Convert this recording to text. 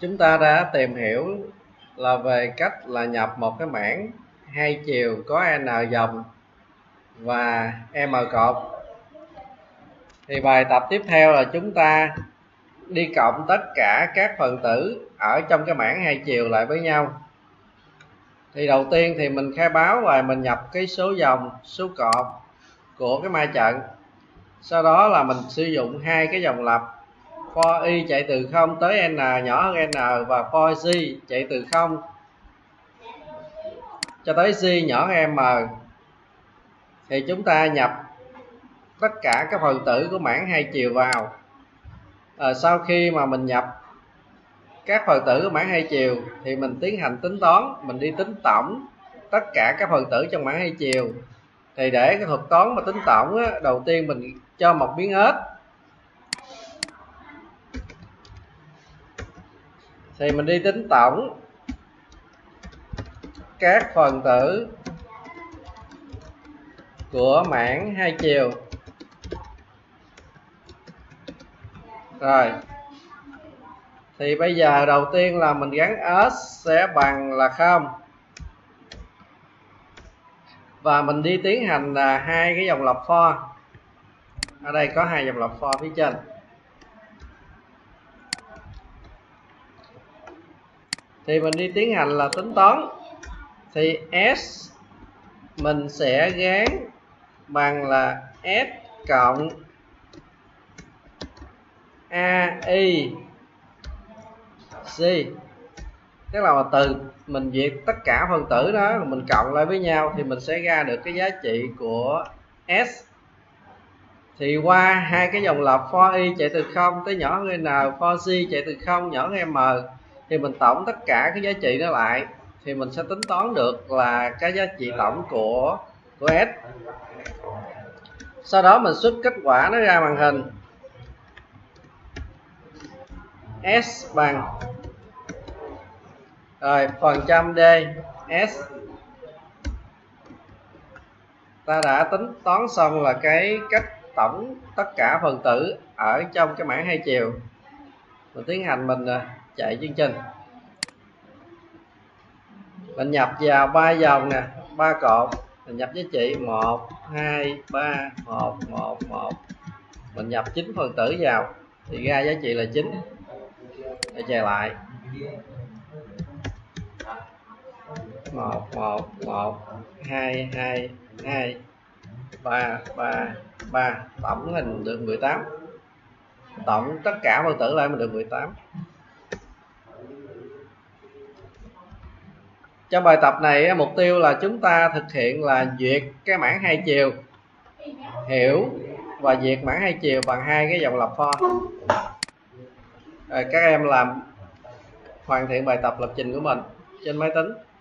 Chúng ta đã tìm hiểu là về cách là nhập một cái mảng hai chiều có n dòng và m cột. Thì bài tập tiếp theo là chúng ta đi cộng tất cả các phần tử ở trong cái mảng hai chiều lại với nhau. Thì đầu tiên thì mình khai báo và mình nhập cái số dòng, số cột của cái ma trận. Sau đó là mình sử dụng hai cái dòng lặp for y chạy từ 0 tới n nhỏ hơn n và for g chạy từ 0 cho tới g nhỏ hơn m. Thì chúng ta nhập tất cả các phần tử của mảng hai chiều vào. Sau khi mà mình nhập các phần tử của mảng hai chiều thì mình tiến hành tính toán, mình đi tính tổng tất cả các phần tử trong mảng hai chiều. Thì để cái thuật toán mà tính tổng á, đầu tiên mình cho một biến ếch thì mình đi tính tổng các phần tử của mảng hai chiều. Rồi thì bây giờ đầu tiên là mình gắn s sẽ bằng là 0 và mình đi tiến hành là hai cái dòng lặp for. Ở đây có hai dòng lặp for phía trên. Thì mình đi tiến hành là tính toán. Thì s mình sẽ gán bằng là s cộng a y c. Tức là từ mình duyệt tất cả phần tử đó mình cộng lại với nhau thì mình sẽ ra được cái giá trị của s. Thì qua hai cái dòng lặp for y chạy từ 0 tới nhỏ hơn n, for g chạy từ 0 nhỏ hơn m thì mình tổng tất cả cái giá trị đó lại thì mình sẽ tính toán được là cái giá trị tổng của s. Sau đó mình xuất kết quả nó ra màn hình. S bằng rồi phần trăm d s. Ta đã tính toán xong là cái cách tổng tất cả phần tử ở trong cái mảng hai chiều. Mình tiến hành mình chạy chương trình. Mình nhập vào ba dòng nè, ba cột, mình nhập giá trị 1 2 3 1 1 1. Mình nhập 9 phần tử vào thì ra giá trị là 9. Để chạy lại 1 1 1 2 2 2 3 3 3. Tổng hình được 18. Tổng tất cả phần tử lại mình được 18. Trong bài tập này mục tiêu là chúng ta thực hiện là duyệt cái mảng hai chiều, hiểu và duyệt mảng hai chiều bằng hai cái dòng lặp for. Các em làm hoàn thiện bài tập lập trình của mình trên máy tính.